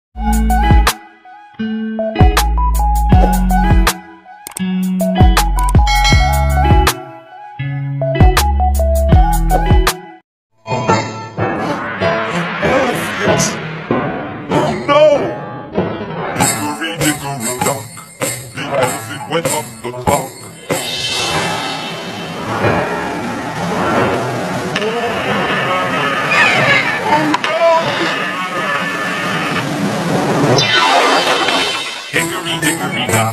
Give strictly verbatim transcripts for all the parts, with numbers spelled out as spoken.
Went up the clock. Hickory dickory dock.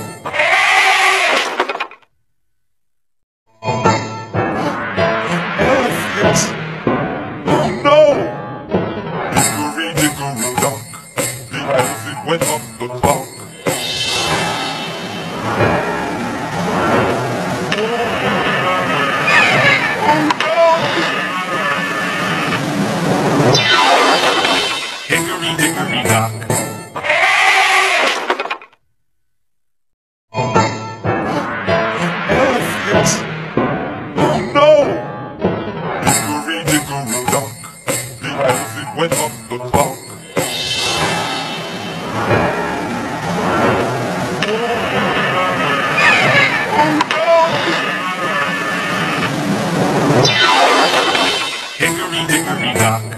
Oh no! Hickory dickory dock. The elephant went up the clock. Hickory dickory dock. Oh no! Hickory dickory dock. The elephant went up the clock. Hickory dickory dock.